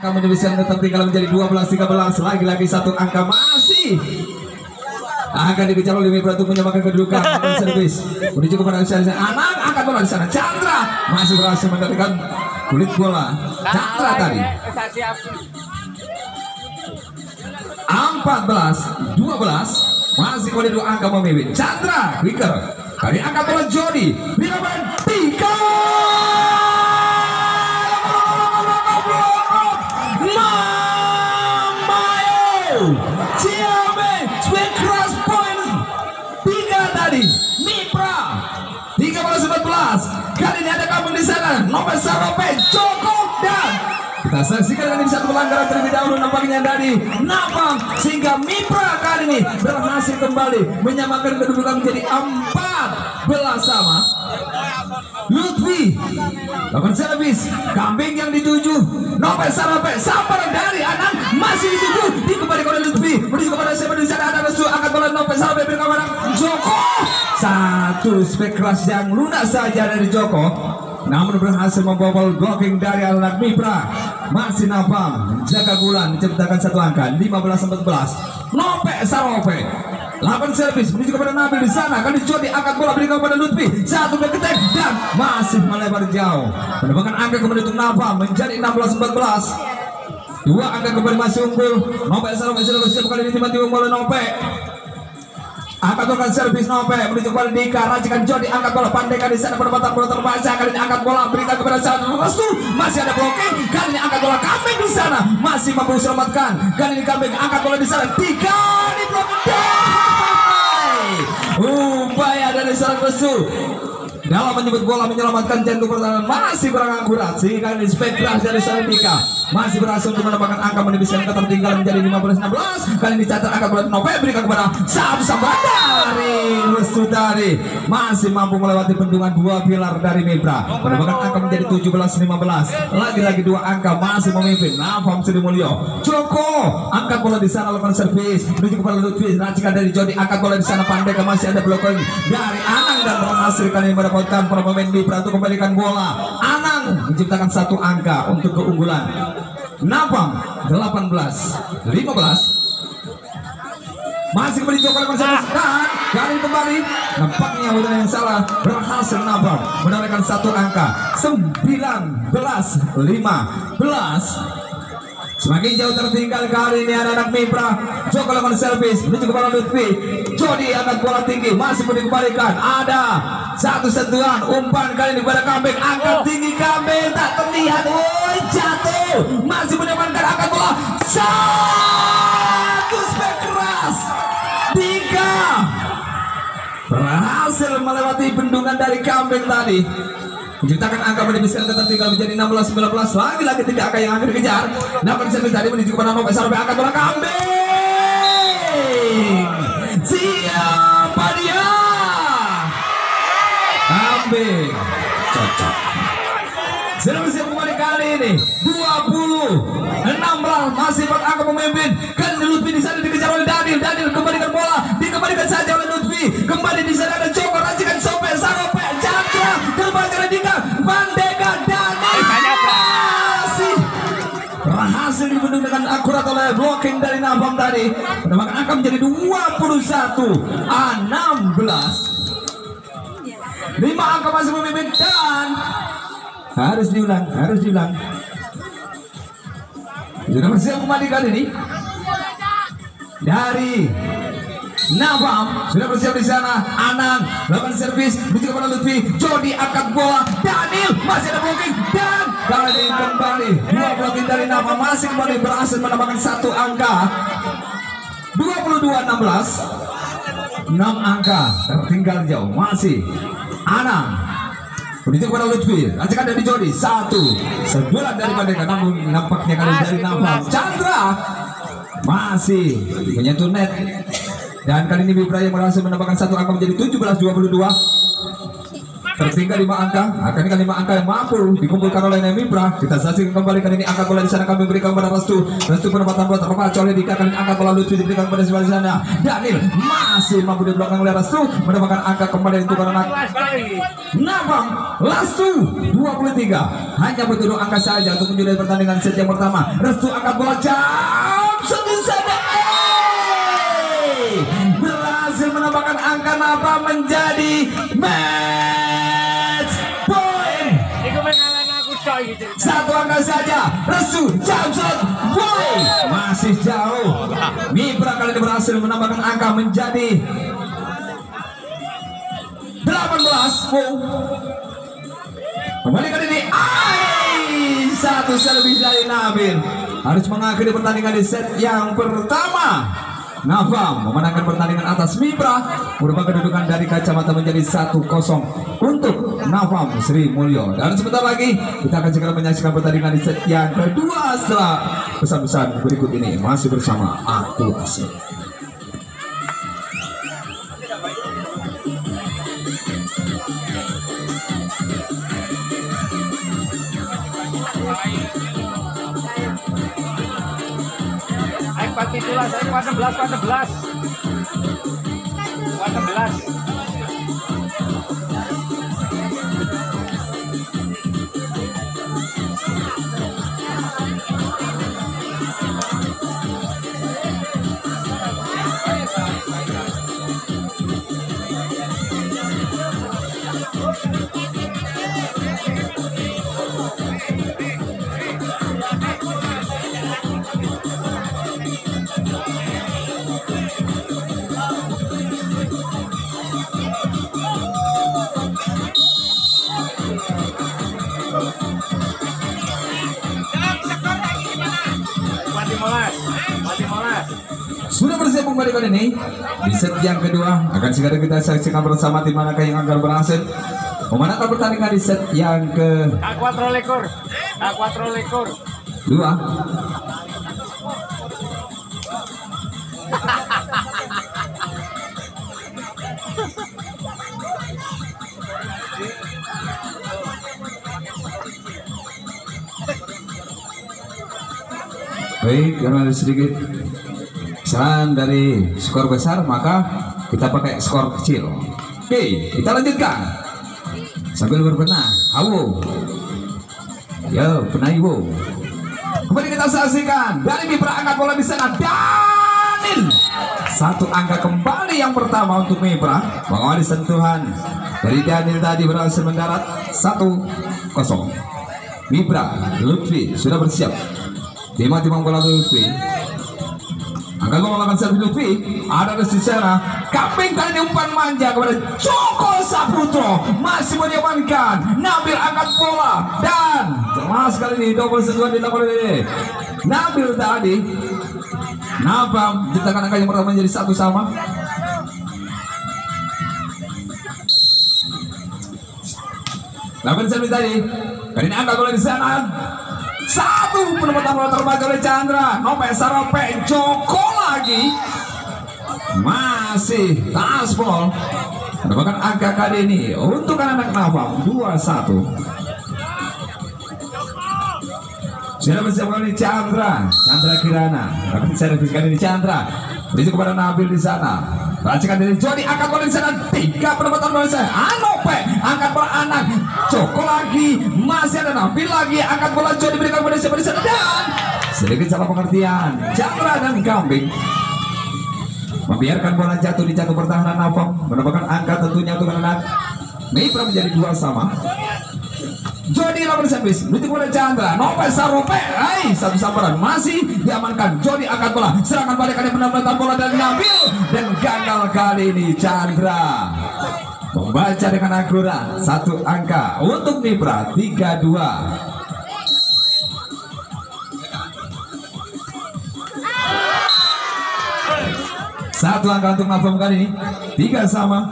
angka mendivision tetap tinggal menjadi 12-13. Lagi-lagi satu angka masih akan dikejar oleh Mipra untuk menyamakan kedudukan. Servis menuju kepada Anang, angkat bola di sana. Chandra masih berhasil mendapatkan kulit bola. Chandra tadi 14-12 masih kode 2 angka memimpin. Chandra quicker kali angkat bola Jody bila Tika Ciame swing cross point 3 tadi Mipra 13-14. Kali ini ada kamu di sana nomor Sarope Joko dan kita saksikan ini satu pelanggaran terlebih dahulu nampaknya dari Napam sehingga Mipra kali ini berhasil kembali menyamakan kedudukan menjadi 14 sama. Lutfi lakukan servis kambing yang dituju Nobel Sarape sabar dari Anang masih dituju dikembalikan oleh Lutfi menuju kepada siapa di sana ada restu angkat bola Nobel Sarape berikan kepada Joko. Satu spek keras yang lunak saja dari Joko namun berhasil membobol blocking dari anak Mipra. Masih Napam menjaga bulan menciptakan satu angka 15-14. Nobel Sarape lakukan servis menuju kepada Nabil di sana kali Jody angkat bola berikan kepada Lutfi satu ketek dan masih melebar jauh menambahkan angka kembali untuk Nava menjadi 16-14. 2 angka kembali masih unggul. Nope Sarope sudah bersiap kali ini tiba-tiba mulai Nope angkat bola servis Nope menuju kepada Dika racikan Jody angkat bola pandaikan di sana penempatan bola terbaca kali ini angkat bola berikan kepada satu Restu masih ada blocking kali ini angkat bola kambing di sana masih mampu selamatkan kali ini kambing angkat bola di sana Dika di blocking upaya dari seorang Restu dalam menyebut bola menyelamatkan jantung pertahanan masih kurang akurat sehingga ini spektrasi dari seorang Dika masih berhasil untuk mendapatkan angka mendivision ketertinggalan menjadi 15-16. Kali ini catat angka bola Novel berikan kepada Samsam dari Restu tadi masih mampu melewati bendungan 2 pilar dari Mipra mendapatkan angka menjadi 17-15. Lagi-lagi 2 angka masih memimpin Nafam Sri Mulyo. Joko angkat bola di sana lakukan servis menuju kepada Lutfi racikan dari Jody angkat bola di sana pandai masih ada blocking dari Anang dan berhasil kali ini mendapatkan para pemain Mipra untuk kembalikan bola. Anang menciptakan satu angka untuk keunggulan. Napam 18-15 masih kembali Joko dan kali kembali nampaknya udah yang salah berhasil Napam mendapatkan satu angka 19-15. Semakin jauh tertinggal kali ini anak-anak Mipra. Joko lakukan servis menuju kepada Lutfi. Jody angkat bola tinggi masih dikembalikan. Ada satu sentuhan umpan kali ini kepada kambing angkat tinggi kambing tak terlihat. Woi jatuh masih mendapatkan angkat bola. Satu spek keras 3 berhasil melewati bendungan dari kambing tadi menciptakan angka mendivision ketertinggal menjadi 16-19. Lagi-lagi 3 angka yang akan dikejar. Namun servis tadi menuju kepada Nobel sampai angkat bola kambing. Siapa dia? Kambing cocok. Servis yang kembali kali ini 20-16 masih 4 angka memimpin. Kan Lutfi di sana dikejar oleh Daniel. Daniel kembalikan bola dikembalikan saja oleh Lutfi. Kembali di sana ada Joko racikan Sope Sarope Jandra kembali ke Dika Bandega Daniel masih berhasil dibendung dengan akurat oleh blocking dari Nafam tadi mendapatkan angka menjadi 21-16. 5 angka masih memimpin dan harus diulang sudah bersiap kembali kali ini dari Nafam sudah bersiap di sana. Anang melakukan servis menuju kepada Lutfi. Jody angkat bola. Daniel masih ada blocking dan kali kembali 2 blocking dari Nafam masih kembali berhasil mendapatkan satu angka 22-16. 6 angka tertinggal jauh masih Anang menuju kepada Lutfi. Racikan dari Jody satu sebulan dari Bandega namun nampaknya kali dari Nafam. Chandra masih menyentuh net dan kali ini Mipra yang berhasil mendapatkan satu angka menjadi 17-22. tertinggal 5 angka. Akan 5 angka yang mampu dikumpulkan oleh Mipra. Kita saksikan kembali kali ini angkat bola di sana kami berikan kepada Restu penempatan bola terpacu oleh Dika. Kali ini angkat bola Lutfi diberikan kepada sebelah sana. Daniel masih mampu di belakang oleh Restu mendapatkan angka kembali untuk anak Nabang. Restu 23 hanya butuh angka saja untuk menjadi pertandingan set yang pertama. Restu angkat bola jam di sana. Berhasil menambahkan angka Nabang menjadi match point. Satu angka saja. Restu jump shot boy masih jauh. Mipra kali ini berhasil menambahkan angka menjadi 18. Kembali kali ini satu servis dari Nabil harus mengakhiri pertandingan di set yang pertama. Navam memenangkan pertandingan atas Mipra, merubah kedudukan dari kacamata menjadi 1-0 untuk Navam Sri Mulyo. Dan sebentar lagi kita akan segera menyaksikan pertandingan di set yang kedua setelah pesan-pesan berikut ini. Masih bersama aku Asik. Itulah saya 14. Sudah bersiap kembali kali ini di set yang kedua. Akan segera kita saksikan bersama tim manakah yang akan berhasil memenangkan pertandingan di set yang ke 4 2. Baik, karena ada sedikit kesalahan dari skor besar, maka kita pakai skor kecil. Oke, kita lanjutkan sambil berbenah. Awo, yo, benah ibu. Kembali kita saksikan dari Mipra angkat bola di sana. Daniel, satu angka kembali yang pertama untuk Mipra. Mengawali sentuhan dari Daniel tadi berhasil mendarat 1-0. Mipra Lutfi sudah bersiap. Timang bola Lutfi. Angkat bola melakukan servis Lutfi. Ada di sana. Kambing kali ini umpan manja kepada Joko Saputro. Masih menyamankan. Nabil angkat bola dan jelas kali ini double sentuhan dilakukan oleh Nabil tadi. Nabam menciptakan angka yang pertama menjadi 1-1. Lakukan servis tadi. Kali ini angkat bola di sana. Satu penempatan bola terbaca oleh Chandra. Nope Sarope Joko lagi. Masih taspol. Mendapatkan angka kali ini untuk anak-anak Navam 2-1. Sudah bersiap kali ini Chandra Kirana. Tapi servis kali ini Chandra. Itu kepada Nabil di sana. Racikan dari Jody angkat bola di sana. 3 penempatan bola di sana. Anope angkat bola anak. Joko lagi. Masih ada Nabil lagi. Angkat bola Jody berikan kepada siapa di sana. Dan sedikit salah pengertian. Chandra dan Kambing membiarkan bola jatuh di jatuh pertahanan Navam. Mendapatkan angka tentunya untuk anak Mipra menjadi 2-2. Jody lawan servis, menuju kepada Chandra, Nope Sarope, satu sambaran masih diamankan. Jody angkat bola, serangan balik kali penempatan bola dari Nabil dan gagal kali ini Chandra membaca dengan akurat. 1 angka untuk Mipra 3-2. Satu angka untuk Navam kali ini 3-3.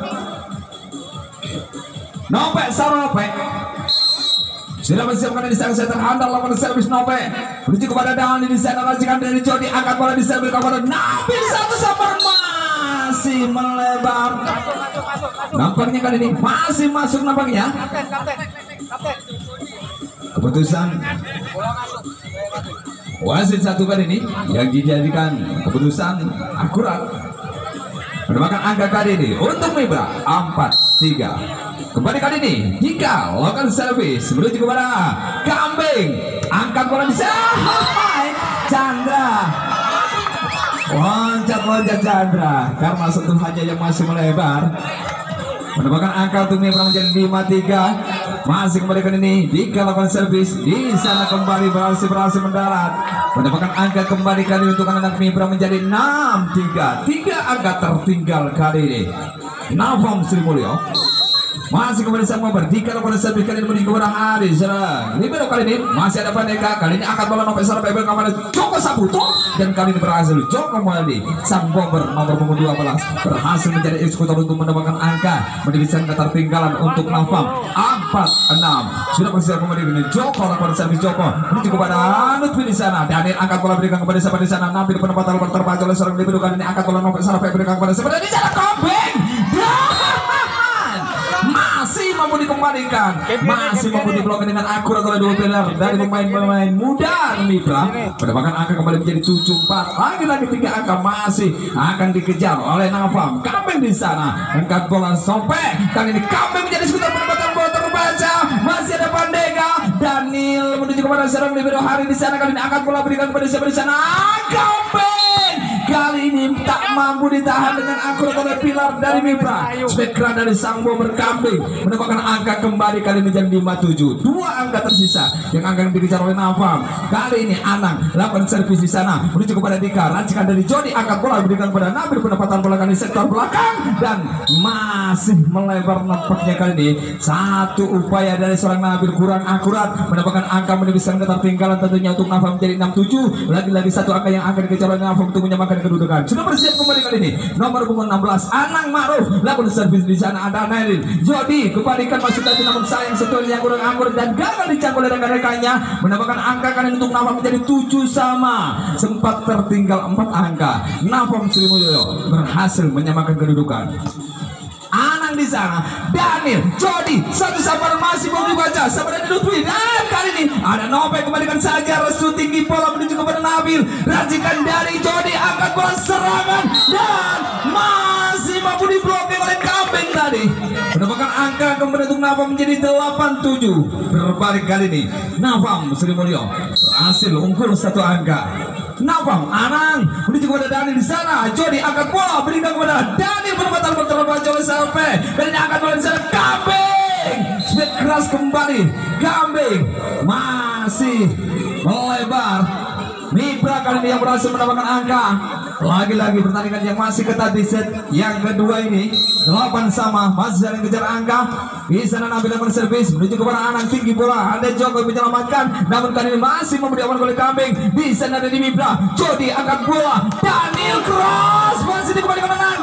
Nope Sarope sudah bersiapkan di sana center handal lawan servis Nope menuju kepada Dani di sana racikan dari Jody angkat bola di servis kepada Nabil 1 sambar masih melebar. Nampaknya kali ini masih masuk nampaknya. Keputusan wasit satu kali ini yang dijadikan keputusan akurat. Menambahkan angka kali ini untuk Mibra 4-3. Kembali kali ini Dika lakukan servis menuju kepada Kambing. Angkat bola di sana. Chandra loncat Chandra karena sentuhannya yang masih melebar. Menambahkan angka untuk Mibra menjadi 5-3. Masih kembali kali ini Dika lakukan servis di sana, kembali berhasil mendarat. Mendapatkan angka kembali kali untuk anak Mibra menjadi 6-3. 3 angka tertinggal kali ini. Nafam Sri Mulyo masih kembali sama berdika lakukan servis kali ini menuju kepada Hari serang. Libero kali ini masih ada Pandeka. Kali ini angkat bola Novel Sarap kepada Joko Saputo, dan kali ini berhasil Joko Mwali sang bomber nomor punggung 12 berhasil menjadi eksekutor untuk mendapatkan angka menjadi ketertinggalan untuk Nafam 4-6. Sudah bersiap kembali ini Joko lakukan servis Joko menuju kepada Lutfi di sana. Daniel angkat bola berikan kepada siapa di sana. Nampil penempatan terbaca oleh seorang Libero. Kali ini angkat bola Novel Sarap berikan kepada siapa di sana. Kambing masih mampu dikembalikan, masih mampu diblokir dengan akurat oleh dua pilar dari pemain-pemain muda Mibra. Mendapatkan angka kembali menjadi 7-4. Lagi-lagi 3 angka masih akan dikejar oleh Nafam. Kambing di sana angkat bola sobek. Kali ini Kambing menjadi sekitar penempatan bola terbaca. Masih ada Pandega. Daniel menuju kepada serang Libero Hari di sana. Kali ini angkat bola berikan kepada siapa di sana. Kambing kali ini tak mampu ditahan dengan akurat oleh pilar dari Mibra. Spektra dari sang bomber Kambing mendapatkan angka kembali kali ini menjadi 5-7. 2 angka tersisa yang akan dikejar oleh Nafam. Kali ini Anang lakukan servis di sana menuju kepada Dika. Racikan dari Jody, angkat bola berikan kepada Nabil. Penempatan bola kali sektor belakang dan masih melebar. Nampaknya kali ini satu upaya dari seorang Nabil kurang akurat mendapatkan angka menibiskan ketertinggalan tentunya untuk Nafam menjadi 6-7. Lagi-lagi satu angka yang akan dikejar oleh Nafam untuk menyamakan kedudukan. Sudah bersiap kembali kali ini nomor punggung 16 Anang Ma'ruf lakukan servis di sana. Ada Nailin Jody kembalikan masuk tadi, namun sayang setelahnya kurang anggur dan gagal dicangkul oleh rekan-rekannya. Mendapatkan angka kali ini untuk Nafam menjadi 7 sama. Sempat tertinggal 4 angka. Nafam Sri Mulyo berhasil menyamakan kedudukan. Anang di sana, Daniel, Jody, satu sabar masih mau dibaca, sabar dari Lutfi. Dan kali ini ada Novel kembalikan saja, restu tinggi bola menuju kepada Nabil. Racikan dari Jody, angkat bola serangan dan masih mampu diblokir oleh Kambing tadi. Mendapatkan angka kembali untuk Nafam menjadi 8-7. Berbalik kali ini Nafam Sri Mulyo berhasil unggul 1 angka. Nafam Anang menuju kepada Daniel di sana. Jody angkat bola berikan kepada Daniel. Penempatan terbaca oleh sampai dan ini angkat bola di sana. Kambing speed keras kembali. Kambing masih melebar. Mibra kali ini yang berhasil mendapatkan angka. Lagi-lagi pertandingan yang masih ketat di set yang kedua ini 8 sama, masih saling kejar angka. Di sana Nabil lakukan servis menuju kepada Anang, tinggi bola. Ada Joko menyelamatkan, namun kali ini masih memberi aman oleh Kambing. Di sana ada di Mibra. Jody angkat bola. Daniel cross masih dikembalikan Anang.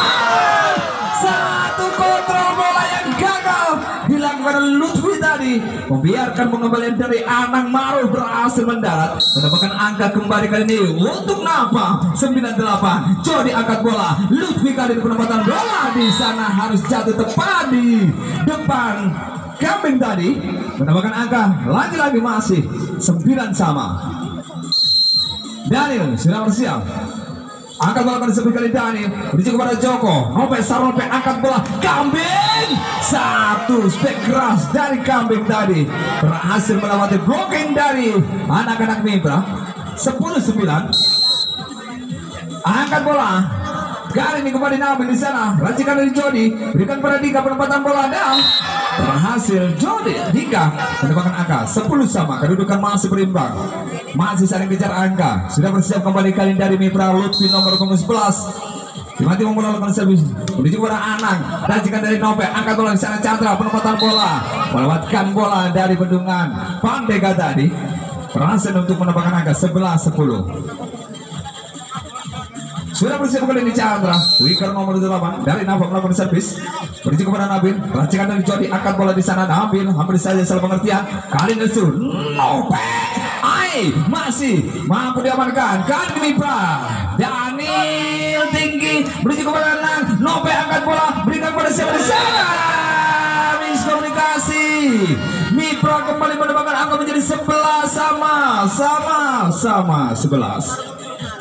Satu kontrol bola yang gagal dilakukan oleh Lutfi tadi, membiarkan pengembalian dari Anang Ma'ruf berhasil mendarat. Mendapatkan angka kembali kali ini untuk Nafam 98. Jody angkat bola. Lutfi kali ini penempatan bola di sana harus jatuh tepat di depan Kambing tadi. Mendapatkan angka lagi-lagi masih 9 sama. Daniel sudah bersiap. Angkat bola pada sepi kali Daniel menuju kepada Joko. Novel Sarope angkat bola. Kambing satu spek keras dari Kambing tadi berhasil melewati blocking dari anak-anak Mibra. 10-9. Angkat bola. Kali ini kembali Nabil di sana. Racikan dari Jody berikan pada Dika. Penempatan bola dan berhasil Jody. Dika mendapatkan angka 10 sama. Kedudukan masih berimbang. Masih saling kejar angka. Sudah bersiap kembali kali dari Mibra. Lutfi nomor 11. Dimati memulakan servis menuju kepada Anang. Racikan dari Novel. Angkat bola di sana Chandra. Penempatan bola melewatkan bola dari bendungan Pandega tadi. Berhasil untuk mendapatkan angka 11-10. Sudah bersiap kembali di Chandra. Wicker nomor 8 dari Nafam melakukan servis menuju kepada Nabil. Racikan dari Jody. Angkat bola di sana Nabil. Hampir saja salah pengertian. Kali ini Novel masih mampu diamankan. Kali ini Mipra Daniel tinggi menuju kepada Anang. Nope angkat bola berikan pada siapa di sana. Miskomunikasi. Mipra kembali menambahkan angka menjadi 11 sama 11.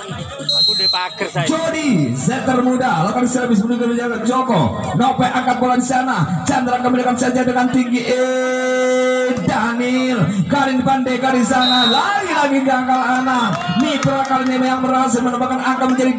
Jody setter muda lakukan servis menuju ke Joko. Nope angkat bola di sana. Chandra kembalikan saja dengan tinggi. Daniel kali ini Pandega di sana. Lagi-lagi gagal anak. Mipra kali ini yang berhasil menambahkan angka menjadi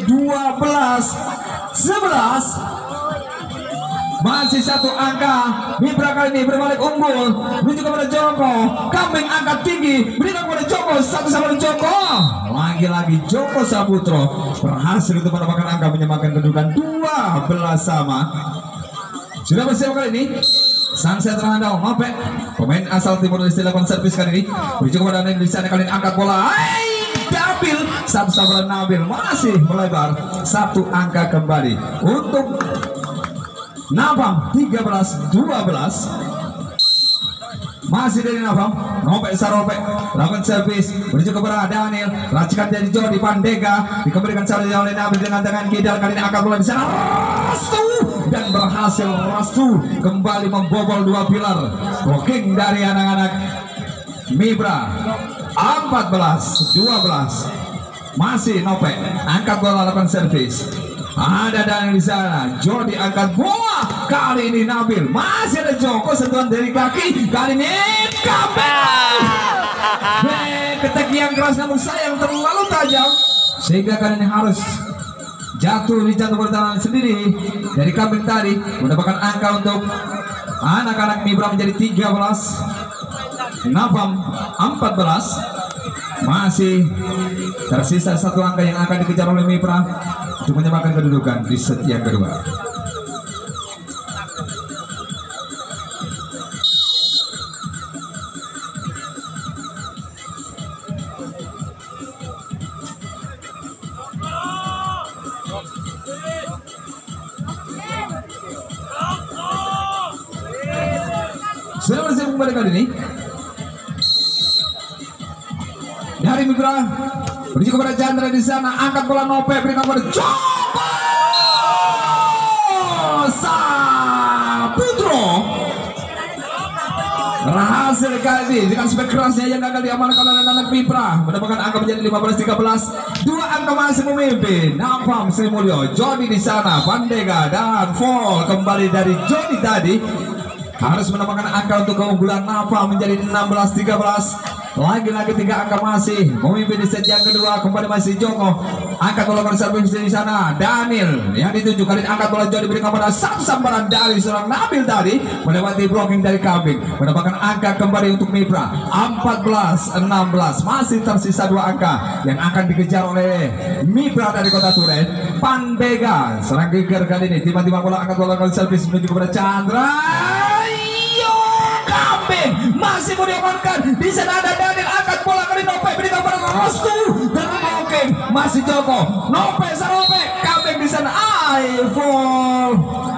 12-11. Masih satu angka. Mipra kali ini berbalik unggul menuju kepada Joko. Kambing angkat tinggi berikan kepada Joko. Satu sama Joko. Lagi-lagi Joko Saputro berhasil untuk mendapatkan angka menyamakan kedudukan 12 sama. Sudah bersiap kali ini sang setter handal Nope pemain asal Timur Leste lakukan servis kali ini menuju kepada Nabil di sana. Kali ini angkat bola. Nabil satu sama Nabil masih melebar. Satu angka kembali untuk Napam 13-12. Masih dari Napam. Nope Sarope lakukan servis menuju kepada Daniel. Racikan dari Jody. Pandega dikembalikan oleh Nabil dengan tangan kidal. Kali ini angkat bola di sana. Rastu dan berhasil Rastu kembali membobol dua pilar. Blocking dari anak-anak Mipra 14-12. Masih Nope angkat bola lakukan servis. Ada Daniel di sana. Jody angkat bola. Kali ini Nabil. Masih ada Joko sentuhan dari kaki. Kali ini Kambing. Keteki yang keras namun sayang terlalu tajam sehingga kali ini harus jatuh di jatuh pertahanan sendiri dari Kambing tadi. Mendapatkan angka untuk anak-anak Mipra menjadi 13. Napam 14. Masih tersisa satu angka yang akan dikejar oleh Mipra untuk menyamakan kedudukan di set yang kedua. Sudah bersiap kembali kali ini dari Mipra menuju kepada Chandra di sana. Angkat bola Nope berikan kepada Joko Saputro. Berhasil kali ini dengan spek kerasnya yang gagal diamankan oleh anak Mipra mendapatkan angka menjadi 15-13. Dua angka masih memimpin. Napam Sri Mulyo. Jody di sana. Pandega dan fall kembali dari Jody tadi harus mendapatkan angka untuk keunggulan Napam menjadi 16-13. Lagi-lagi tiga angka masih memimpin di set yang kedua. Kembali masih Joko angkat bola pada servis di sana. Daniel yang dituju kali angkat bola Jody diberikan pada satu sambaran dari seorang Nabil tadi melewati blocking dari Kambing mendapatkan angka kembali untuk Mipra 14-16. Masih tersisa dua angka yang akan dikejar oleh Mipra dari Kota Turen. Pandega serang geger kali ini tiba-tiba bola angkat bola pada servis menuju kepada Chandra. Kambing masih mau diamankan. Di sana ada Daniel angkat bola kali Nope berikan pada Rostu dan blocking masih Joko. Nope Sarope. Kambing di sana. Fall.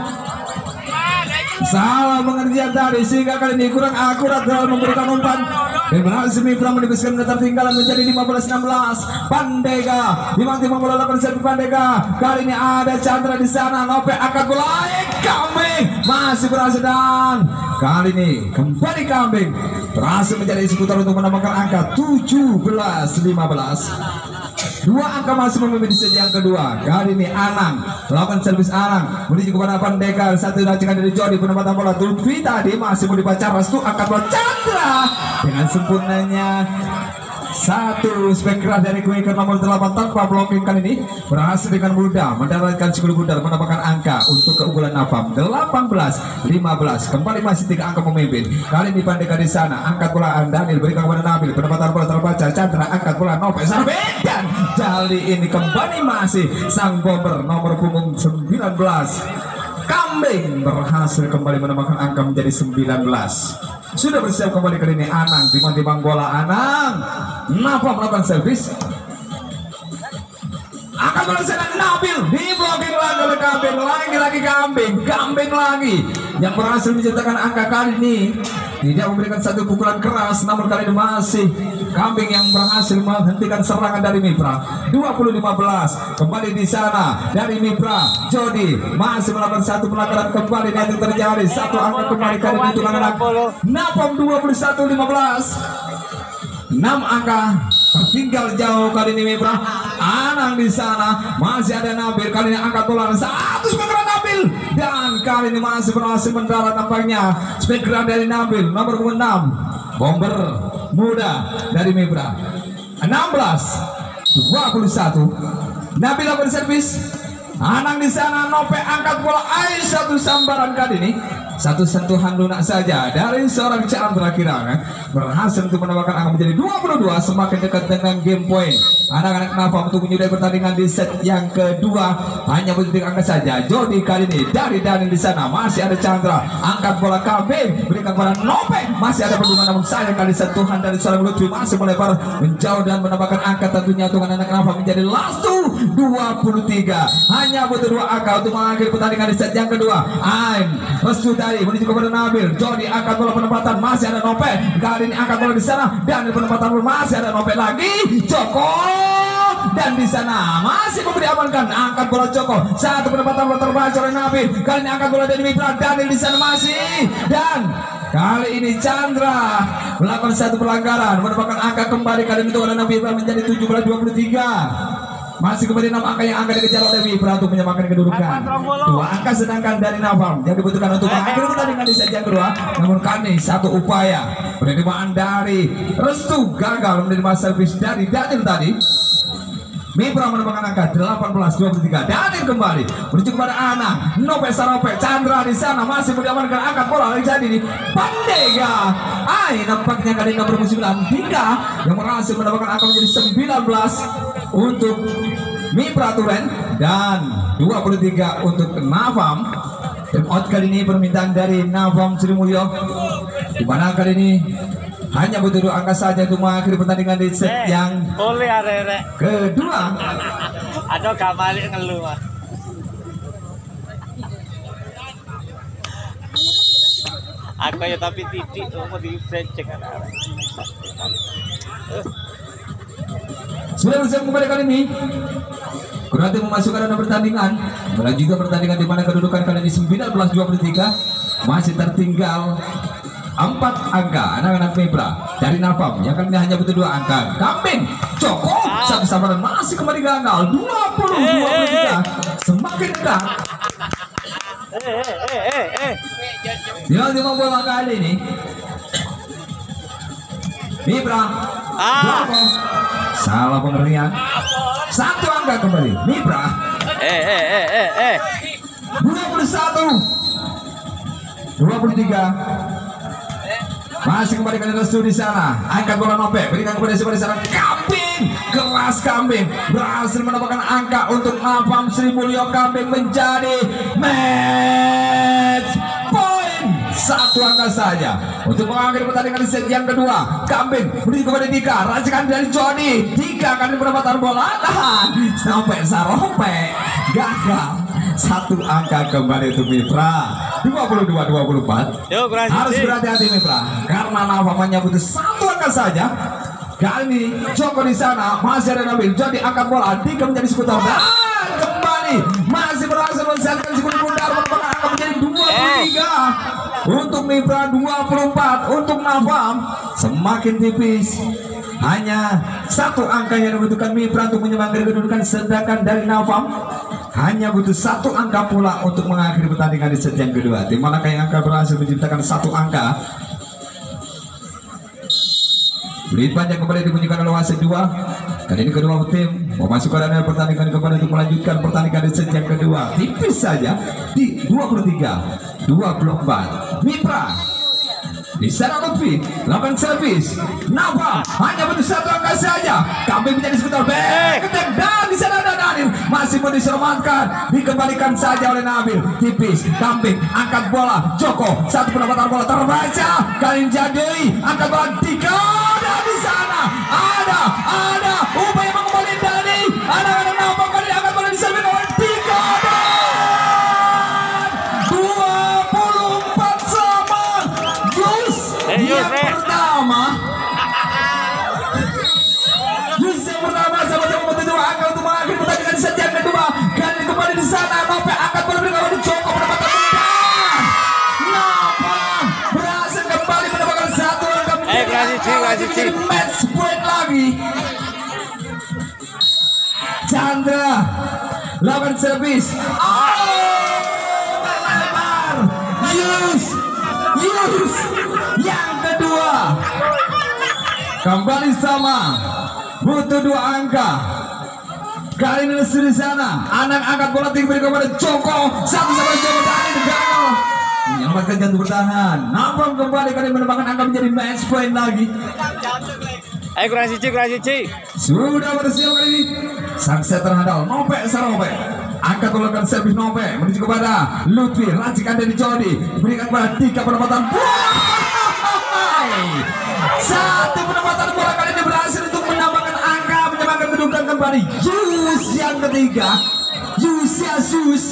Salah pengertian tadi sehingga kali ini kurang akurat dalam memberikan umpan dan berhasil Mipra menipiskan ketertinggalan menjadi 15-16. Pandega tiba-tiba bola lakukan servis Pandega. Kali ini ada Chandra di sana. Nope angkat bola. Kambing masih berhasil dan kali ini kembali Kambing berhasil menjadi eksekutor untuk menambahkan angka 17-15. Dua angka masih memimpin di set yang kedua. Kali ini Anang lakukan servis. Anang menuju kepada Pandega. Satu racikan dari Jody penempatan bola Lutfi tadi masih mau dibaca Restu angkat bola Chandra dengan sempurnanya satu spek keras dari Quaker nomor 8 tanpa blocking kali ini berhasil dengan mudah mendapatkan sikul gudar mendapatkan angka untuk keunggulan Napam 18-15. Kembali masih tiga angka memimpin. Kali ini Pandega di sana angkat bola Daniel berikan kepada Nabil penempatan bola terbaca Chandra angkat bola Nope Sarbe dan kali ini kembali masih sang bomber nomor punggung 19 Kambing berhasil kembali menambahkan angka menjadi 19. Sudah bersiap kembali kali ini Anang timbang-timbang bola Anang. Napam melakukan servis. Akan melaksanakan Nabil di blocking lagi oleh Kambing. Lagi-lagi Kambing lagi yang berhasil menciptakan angka kali ini. Tidak memberikan satu pukulan keras namun kali ini masih Kambing yang berhasil menghentikan serangan dari Mipra. 20-15 kembali di sana dari Mipra. Jody masih melakukan satu pelanggaran kembali dan itu terjadi satu angka kembali kali ini untuk anak Napam. 21-15 6 angka tertinggal jauh kali ini Mipra. Anang di sana masih ada Nabil, kali ini angkat bola satu spekeran Nabil dan kali ini masih berhasil mendarat nampaknya spekeran dari Nabil nomor 6 bomber muda dari Mipra. 16-21 Nabil lakukan servis. Anang di sana Nope angkat bola satu sambaran kali ini satu sentuhan lunak saja dari seorang Chandra Kirana berhasil untuk menambahkan angka menjadi 22, semakin dekat dengan game point anak-anak Nafa untuk menyudahi pertandingan di set yang kedua. Hanya butuh angka saja. Jody kali ini dari Dani di sana masih ada Chandra angkat bola kambing berikan pada Nope, masih ada perlindungan namun sayang kali sentuhan dari seorang Lutfi masih melebar menjauh dan menambahkan angka tentunya untuk anak-anak Nafa menjadi last 23. Hanya butuh 2 angka untuk mengakhiri pertandingan di set yang kedua. Restu tadi menuju kepada Nabil. Jody angkat bola penempatan masih ada Nope. Kali ini angkat bola di sana dan di penempatan masih ada Nope lagi. Joko dan di sana masih memberi amankan angkat bola Joko. Satu penempatan bola terbaca oleh Nabil. Kali ini angkat bola dari Mipra. Daniel di sana masih dan kali ini Chandra melakukan satu pelanggaran merupakan angka kembali kali ini untuk Nabil menjadi 17-23. Masih kembali 6 angka yang akan dikejar oleh Mipra untuk menyamakan kedudukan. 2 angka sedangkan dari Navam yang dibutuhkan untuk mengakhiri pertandingan di set yang kedua. Namun kali satu upaya penerimaan dari Restu gagal menerima servis dari Daniel tadi. Mipra menemukan angka 18-23. Daniel kembali menuju kepada Ana. Nope Sarope Chandra di sana masih mengamankan angkat bola yang jadi ini Pandega. Nampaknya kali nomor 9 Dika yang berhasil mendapatkan angka menjadi 19 untuk Mipra Turen dan 23 untuk Navam. Time out kali ini permintaan dari Navam Sri Mulyo, di mana kali ini hanya butuh 2 angka saja untuk mengakhiri pertandingan di set yang kedua. Ada kamali ngeluh. Aku ya tapi titik mau di cek ada. Sudah bersiap kembali kali ini. Kurati memasukkan dalam pertandingan. Melanjutkan pertandingan di mana kedudukan kali ini 19-23 masih tertinggal 4 angka anak-anak Mipra dari Navam yang kali ini hanya butuh 2 angka. Kambing Joko satu samaran masih kembali gagal 20-23 semakin dekat. Dia bola kali ini Mipra Joko salah pemberian. 1 angka kembali Mipra 21-23 masih kembali ke Restu di sana. Angkat bola Nope berikan kepada siapa di sana. Kambing keras Kambing berhasil mendapatkan angka untuk Navam Sri Mulyo. Kambing menjadi match point. 1 angka saja untuk mengakhiri pertandingan di set yang kedua. Kambing menuju kepada Dika, racikan dari Jody. Dika akan mendapatkan bola tahan sampai Sarope gagal. 1 angka kembali untuk Mipra 22-24. Harus berhati-hati Mipra karena Navamanya butuh 1 angka saja. Kali ini Joko di sana masih ada Nabil. Jody angkat bola, Dika menjadi skuter dan kembali masih berhasil menselesaikan skuter bundar merupakan angka menjadi 23 untuk Mipra, 24 untuk Navam. Semakin tipis, hanya 1 angka yang dibutuhkan Mipra untuk menyemangkan kedudukan, sedangkan dari Navam hanya butuh 1 angka pula untuk mengakhiri pertandingan di set yang kedua. Tim manakah yang akan berhasil menciptakan 1 angka? Beri panjang kembali dibunyikan oleh wasit 2. Kali ini kedua tim memasukkan area pertandingan kembali untuk melanjutkan pertandingan di set yang kedua. Tipis saja di 23-24. Mipra di sana Lutfi lakukan servis. Navam hanya butuh 1 angka saja. Kambing menjadi sekitar back dan di sana ada Daniel masih mau diselamatkan, dikembalikan saja oleh Nabil. Tipis Kambing angkat bola Joko, 1 pendapatan bola terbaca. Kali ini jadi angkat bola Dika dan di sana ada upaya mengembalikan Dani. Anak-anak Navam kali ini angkat bola diservis oleh Dika dan 24 sama. Yang pertama menjadi match point lagi. Chandra lawan servis. Berlebar. Yus yang kedua. Kembali sama. Butuh 2 angka. Kali ini di sana. Anak angkat bola tinggi beri kepada Joko. Satu sama Joko tadi gagal. Menyelamatkan jantung bertahan. Namun kembali kali menambahkan angka menjadi match point lagi. Ayo kurang cici. Sudah bersiap kali ini. Sang setter handal Nope Sarope. Angkat bola servis Nope menuju kepada Lutfi. Racikan dari Jody. Berikan kepada 3 penempatan. Satu penempatan bola kali ini berhasil untuk menambahkan angka, menyamakan kedudukan kembali. Yus yang ketiga. Sus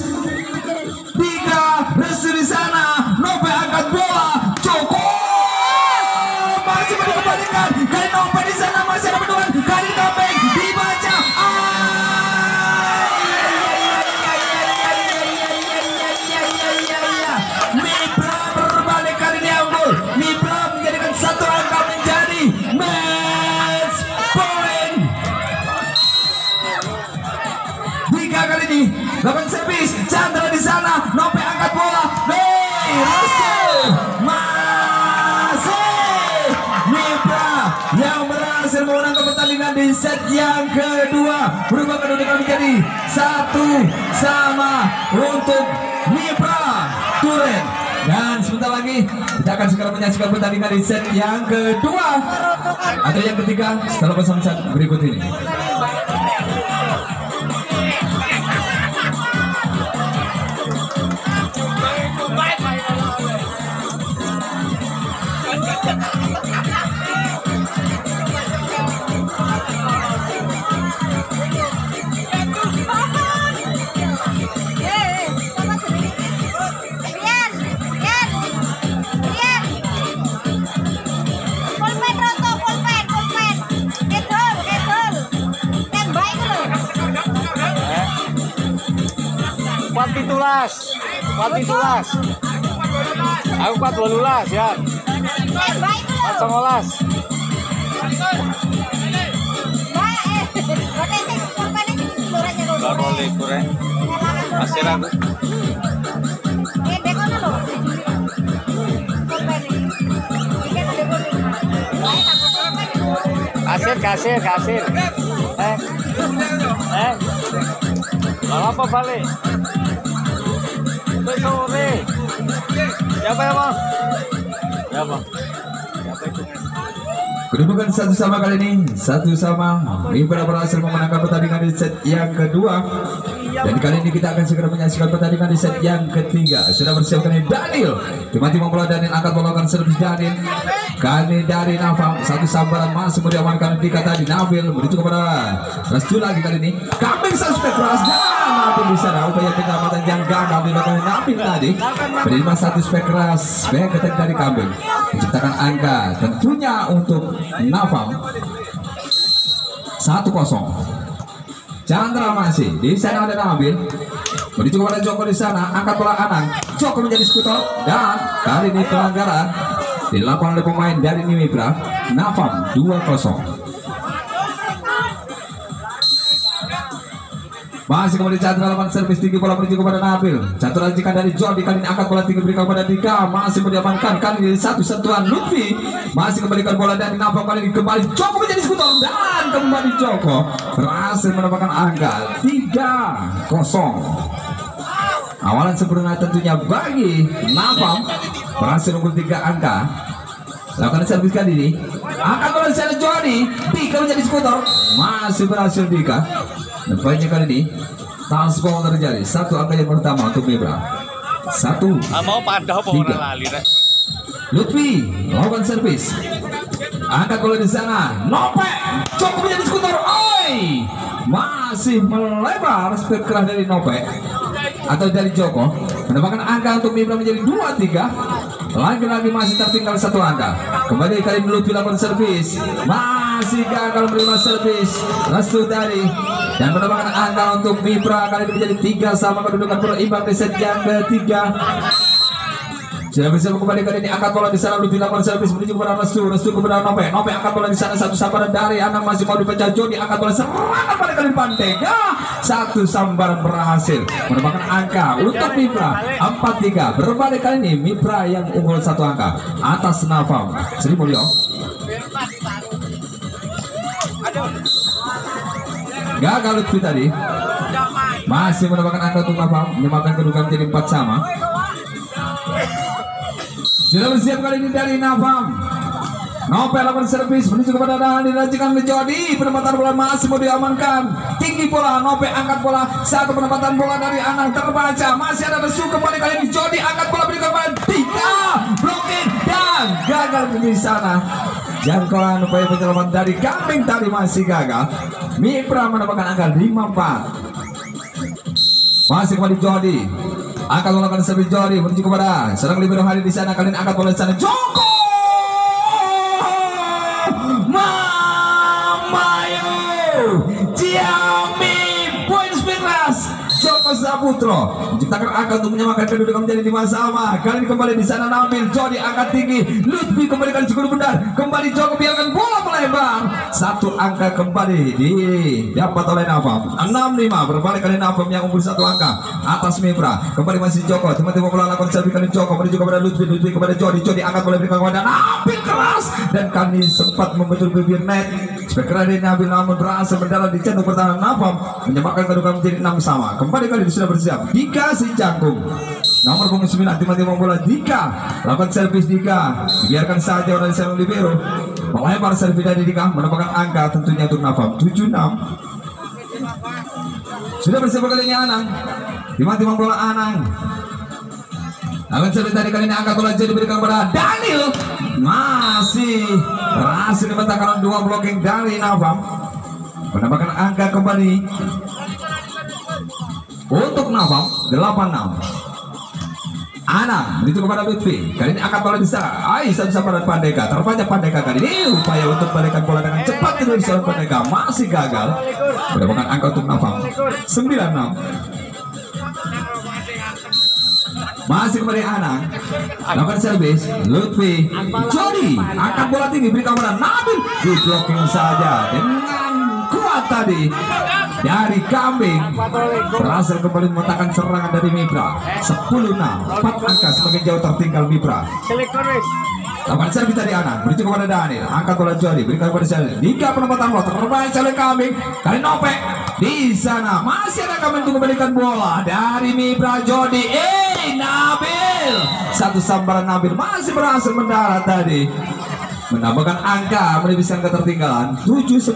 3 resu di sana. Nope angkat bola. Joko masih dikembalikan. Kali Nope di sana masih ada peluang. Kali Nope dibaca. Mipra berbalik kali ini unggul. Mipra menjadikan 1 angka menjadi match point. 3 kali ini lawan servis. Chandra di sana. Nope angkat bola. Yang berhasil memenangkan pertandingan di set yang kedua, berubah kedudukan menjadi 1 sama untuk Mipra Turen. Dan sebentar lagi kita akan segera menyaksikan pertandingan di set yang kedua atau yang ketiga setelah pesan berikut ini. Kuat itulas. Aku kuat 12 ya. 19. Gak boleh kurang. Masih aku. Kasir. Apa balik? Sore. Siapa ya bang? Kedudukan 1 sama kali ini 1 sama. Mipra berhasil memenangkan pertandingan di set yang kedua. Dan kali ini kita akan segera menyaksikan pertandingan di set yang ketiga. Sudah bersiap kali Daniel. Tiba-tiba bola Daniel angkat bola kan servis Daniel. Kali dari Nafam. 1 sambaran masih diamankan Dika tadi. Nabil menuju kepada Restu lagi kali ini. Kambing suspek keras dan Nabil di sana. Upaya penyelamatan yang gagal dilakukan Nabil tadi. Menerima 1 spek keras. Spek ketek dari Kambing. Menciptakan angka tentunya untuk Nafam. 1-0. Chandra masih di sana ada Nabil menuju kepada Joko di sana, angkat bola Anang. Joko menjadi skuter dan kali ini pelanggaran dilakukan oleh pemain dari Mipra. Nafam 2-0. Masih kembali Chandra lawan servis tinggi bola menuju kepada Nabil. Satu racikan dari Jordi kali ini angkat bola tinggi berikan kepada Dika. Masih diamankan kali ini 1 sentuhan Lutfi. Masih kembalikan bola dari Nafam kali ini kembali Joko menjadi skuter dan kembali Joko berhasil mendapatkan angka 3-0. Awalan sempurna tentunya bagi Nafam berhasil unggul 3 angka. Lakukan servis kali ini angkat bola di sana Jordi. Dika menjadi skuter masih berhasil Dika. Dan poinnya kali ini transpol terjadi 1 angka yang pertama untuk Mipra. 1 mau padah apa orang lali rek. Lutfi lakukan servis. Angkat bola di sana. Nope. Joko menjadi skuter. Oi. Masih melebar spek keras dari Nope atau dari Joko. Mendapatkan angka untuk Mipra menjadi 2-3. Lagi-lagi masih tertinggal 1 angka. Kembali kali ini Lutfi lakukan servis. Masih gagal menerima servis. Restu dari dan mendapatkan angka untuk Mipra kali ini menjadi 3 sama kedudukan berimbang di set yang ketiga. Sudah bisa kembali kali ini angkat bola di sana Lutfi lakukan servis menuju kepada Restu kepada Nope angkat bola di sana satu sambaran dari Anang masih mau dipecah Jody angkat bola serangan pada kali Pantega satu sambaran berhasil merupakan angka untuk Mipra 4-3 berbalik kali ini Mipra yang unggul satu angka atas Nafam Sri Mulyo. Gagal Lutfi tadi masih mendapatkan angka untuk Nafam menyamakan kedudukan menjadi 4 sama. Sudah bersiap kali ini dari Nafam. Nopel lakukan servis menuju kepada Dani dirajikan ke Jody. Penempatan bola masih mau diamankan. Tinggi bola, Nopel angkat bola. Satu penempatan bola dari Anang terbaca. Masih ada Restu kembali kali ini Jody angkat bola berikan kepada Dika. Blocking dan gagal di sana. Jangkauan upaya penyelaman dari Kambing tadi masih gagal. Mipra mendapatkan angka 5-4. Masih kembali Jody. Akan melakukan servis Jody menuju kepada serang libero hari di sana kalian angkat bola di sana Joko Mamayo Ciami poin 19 Joko Saputro menciptakan angka untuk menyamakan kedudukan menjadi 5 sama. Kali ini kembali di sana Nabil Jody angkat tinggi Lutfi kembalikan cukup benar kembali Joko biarkan bola melebar satu angka kembali didapat oleh Nafam 6-5 berbalik kali Nafam yang unggul satu angka atas Mipra kembali masih Joko tiba-tiba bola lakukan servis kali Joko menuju kepada Lutfi kepada Jody angkat bola berikan kepada Nabil keras dan kali sempat membetul bibir net spektra dari Nabil namun berhasil berdarah di jantung pertahanan Nafam menyamakan kedudukan menjadi 6 sama. Kembali kali sudah bersiap dikasih canggung nomor punggung 9 tiba-tiba bola Dika lakukan servis Dika biarkan saja oleh serang libero melebar servis dari Dika mendapatkan angka tentunya untuk Nafam 7-6. Sudah bersiap kali ini Anang tiba-tiba bola Anang lakukan servis tadi kali ini angkat bola jadi diberikan kepada Daniel masih berhasil dibantahkan dua blocking dari Nafam mendapatkan angka kembali untuk Nafam 8-6. Anang menuju kepada Lutfi kali ini angkat bola di sana Aisyah bisa pada Pandega terpanjang Pandega kali ini upaya untuk balikan bola dengan cepat dari seorang Pandega masih gagal mendapatkan angka untuk Nafam 9-6. Masih kembali Anang lakukan servis Lutfi Jody angkat bola tinggi berikan kepada Nabil di blocking saja dengan kuat tadi dari Kambing berhasil kembali memetakan serangan dari Mipra 10-6 4 angka semakin jauh tertinggal Mipra. Lakukan servis dari Anang menuju kepada Daniel angkat bola Jody berikan kepada Sel Dika penempatan bola terbaik oleh Kambing kali Nopek di sana masih ada Kambing untuk memberikan bola dari Mipra Jody Nabil satu sambaran Nabil masih berhasil mendarat tadi menambahkan angka menibiskan ketertinggalan 7-10.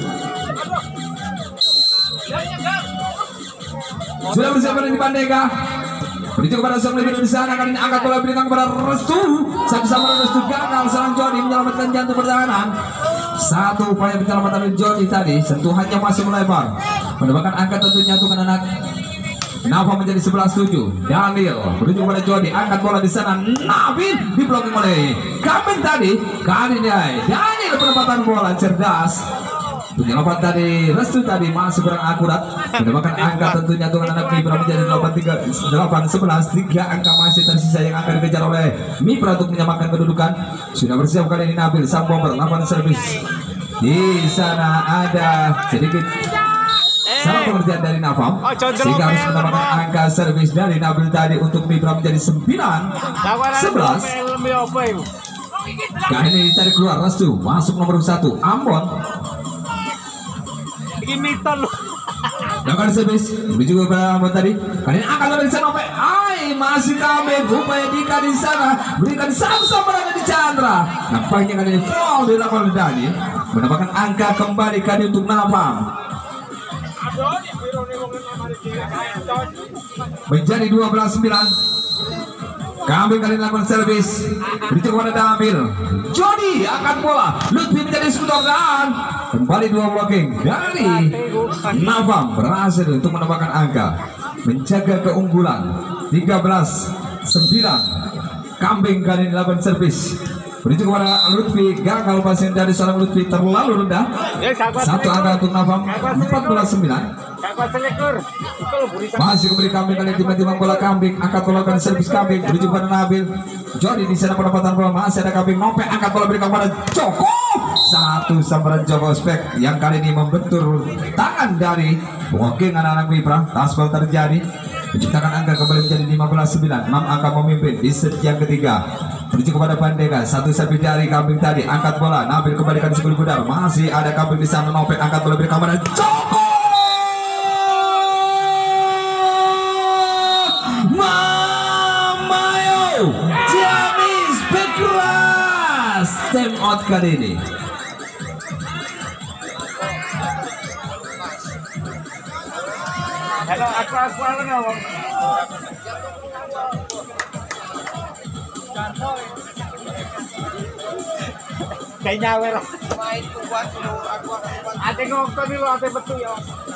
Sudah bersiap di Pandega menuju kepada sang lebih di sana kali ini angkat bola berikan kepada Restu satu sambaran Restu gagal serang Jody menyelamatkan jantung pertahanan satu upaya penyelamatan dari Jody tadi sentuhannya masih melebar mendapatkan angka tentunya untuk anak Nafam menjadi 11-7. Daniel menuju kepada Jody angkat bola di sana Nabil di blocking oleh Kambing tadi kali ini Daniel penempatan bola cerdas penyelamat tadi Restu tadi masih kurang akurat mendapatkan angka tentunya untuk anak Mipra menjadi 8-11 3 angka masih tersisa yang akan dikejar oleh Mipra untuk menyamakan kedudukan. Sudah bersiap kali ini Nabil sang bomber lakukan servis di sana ada sedikit salah pengertian dari Nafam sehingga harus mendapatkan angka servis dari Nabil tadi untuk Mipra menjadi 9-11. Kali ini ditarik keluar Restu masuk nomor 1 Ambon lakukan servis menuju ke Ambon tadi kali ini angkat dari sana masih Kambing upaya Dika di sana berikan sambaran di Chandra nampaknya kali ini foul dilakukan oleh Dani mendapatkan angka kembali kali untuk Nafam menjadi 12-9. Kambing kali lakukan servis menuju kepada Damir Jody angkat bola Lutfi menjadi skuter dan kembali dua blocking dari Nafam berhasil untuk menambahkan angka menjaga keunggulan 13-9. Kambing kali ini lakukan servis menuju kepada Lutfi gagal passing dari seorang Lutfi terlalu rendah satu angka untuk Nafam 14-9. Masih kembali kambing kali tiba-tiba bola kambing, angkat bola kan servis kambing menuju pada Nabil. Jody di sana pendapatan bola masih ada kambing Nope, angkat bola berikan pada Joko. Satu sambaran Joko Spek yang kali ini membentur tangan dari walking anak-anak Mipra. Taspol terjadi menciptakan angka kembali menjadi 15-9. 6 angka memimpin di set yang ketiga menuju kepada Pandega. Satu servis dari kambing tadi, angkat bola Nabil kembalikan sekali pudar. Masih ada kambing di sana Nope, angkat bola berikan pada Joko. Mamayo Jamis Bekras time out kali ini. Halo, aku ngomong. Kayak nyawer. Ate ngomong dulu, ate betul ya.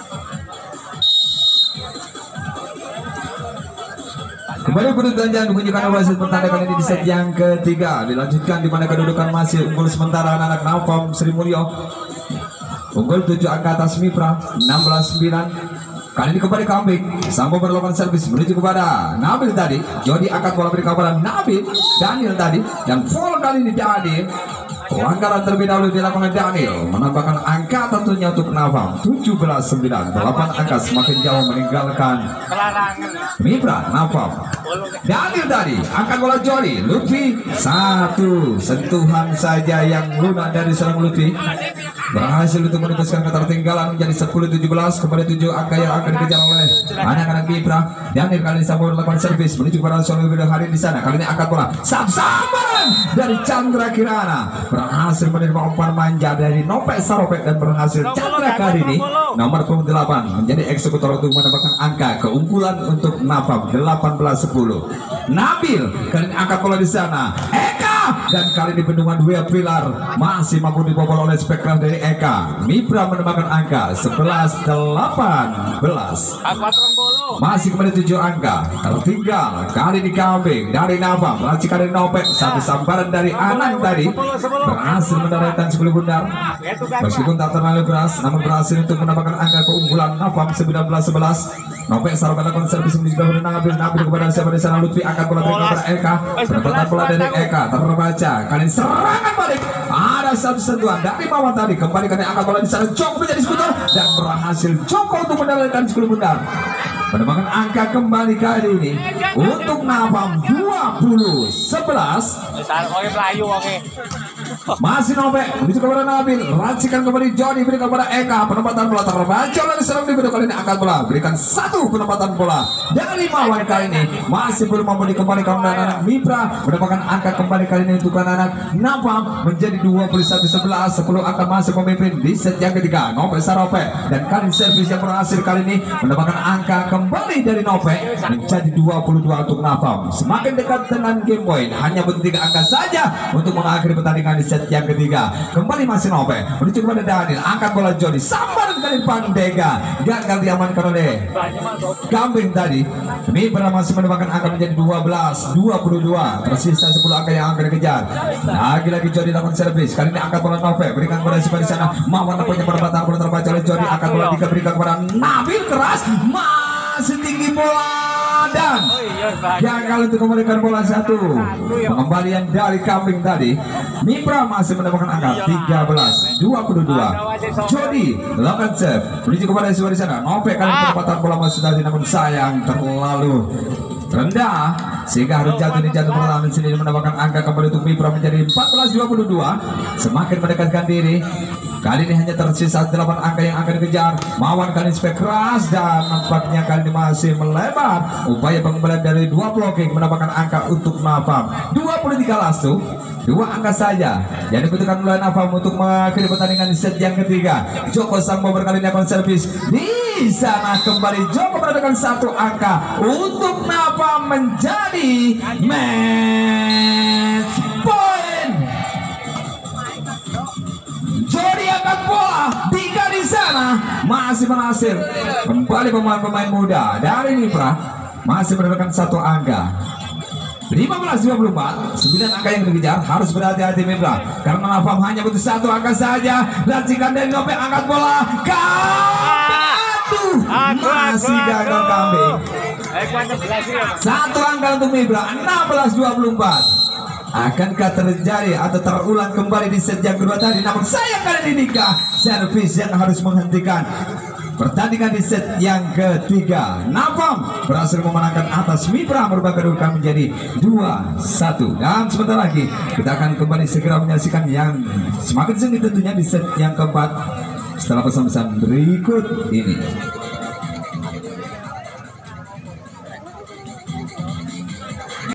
Kembali penonton jangan menunjukkan wasit pertandingan ini di set yang ketiga. Dilanjutkan di mana kedudukan masih unggul sementara anak-anak Naufam Sri Mulyo. Unggul 7 angka atas Mipra 16-9. Kali ini kembali kambing Sambo berlakukan servis menuju kepada Nabil tadi. Jody angkat bola berikan kepada Nabil. Daniel tadi dan full kali ini Daniel. Pelanggaran terlebih dahulu dilakukan Daniel, menambahkan angka tentunya untuk Naufam 17-9. 8 angka semakin jauh meninggalkan Mipra Naufam. Daniel tadi angkat bola Jody. Lutfi satu sentuhan saja yang lunak dari seorang Lutfi berhasil untuk menembuskan ketertinggalan menjadi 10-17. Kembali 7 angka yang akan dikejar oleh anak-anak Mipra. Daniel kali ini Sambo melakukan servis menuju kepada seorang video hari di sana. Kali ini angkat bola sambaran dari Chandra Kirana, berhasil menerima umpan manja dari Nopek Saropek dan berhasil Chandra kali ini nomor 8 menjadi eksekutor untuk menambahkan angka keunggulan untuk Naufam 18-10. Nabil kali ini angkat bola di sana. Eka dan kali ini bendungan dua pilar masih mampu dibobol oleh spektra dari Eka. Mipra menambahkan angka 11-18. Masih kembali 7 angka tertinggal. Kali ini kambing dari Naufam racikan dari Nopek. Satu sambaran dari Anang tadi berhasil mendaraikan sekali bundar. Meskipun tak terlalu keras namun berhasil untuk menambahkan angka keunggulan Naufam 19-11. Nopek Sarobat lakukan servis menuju kepada Nabil. Nabil kepada siapa di sana Lutfi angkat bola dari kepada Eka. Pendapatan bola dari Eka terbaca. Kali ini serangan balik. Ada satu sentuhan dari bawah tadi. Kembali kali angkat bola di sana Joko menjadi skuter dan berhasil Joko untuk mendapatkan 10 bundar. Penambahan angka kembali kali ini untuk Naufam 20-11. Masih Nopek menuju kepada Nabil, racikan kembali Jody berikan kepada Eka. Penempatan bola terbaca oleh serang di video kali ini angkat bola berikan satu penempatan bola dari Mawan kali ini masih belum mampu dikembalikan oleh anak Mipra. Mendapatkan angka kembali kali ini untuk anak Naufam menjadi 21-11. 10 angka masih memimpin di set yang ketiga. Nopek Saropek dan kali servis yang berhasil kali ini mendapatkan angka kembali dari Nopek menjadi 22 untuk Naufam. Semakin dekat dengan game point, hanya butuh 3 angka saja untuk mengakhiri pertandingan di set yang ketiga. Kembali masih Nopek menuju kepada Daniel, angkat bola Jody sambaran kali Pandega gagal diamankan oleh kambing tadi. Mipra masih menambahkan angka menjadi 12-22. Tersisa 10 angka yang akan dikejar. Lagi-lagi Jody lakukan servis. Kali ini angkat bola Nopek berikan kepada siapa di sana. Mawan punya perempatan bola terbaca oleh Jody. Angkat bola diberikan kepada Nabil keras. Masih tinggi bola dan gagal untuk kembalikan bola satu. Pengembalian dari kambing tadi. Mipra masih mendapatkan angka 13-22. Jody lakukan save menuju kepada siapa di sana. Nopek kali penempatan bola masih tadi namun sayang terlalu rendah sehingga harus jatuh di jatuh pertahanan sendiri mendapatkan angka kembali untuk Mipra menjadi 14-22. Semakin mendekatkan diri. Kali ini hanya tersisa 8 angka yang akan dikejar. Mawan kali ini spek keras dan nampaknya kali ini masih melebar. Upaya pengembalian dari 2 blocking mendapatkan angka untuk Naufam 23 langsung. 2 angka saja yang dibutuhkan oleh Naufam untuk mengakhiri pertandingan di set yang ketiga. Joko Sambo berkali ini akan servis di sana kembali. Joko mendapatkan 1 angka untuk Naufam menjadi match point. Jody angkat bola 3 di sana masih berhasil. Kembali pemain-pemain muda dari Mipra masih mendapatkan 1 angka. 15-24, 9 angka yang dikejar. Harus berhati-hati Mipra karena Naufam hanya butuh 1 angka saja. Racikan dan Nopek angkat bola. Aduh, masih gagal kambing. Satu angka untuk Mibra, 16-24. Akankah terjadi atau terulang kembali di set yang kedua tadi? Namun sayang kali ini Dika servis yang harus menghentikan pertandingan di set yang ketiga. Napam berhasil memenangkan atas Mibra, merubah kedudukan menjadi 2-1. Dan sebentar lagi kita akan kembali segera menyaksikan yang semakin sengit tentunya di set yang keempat setelah pesan-pesan berikut ini.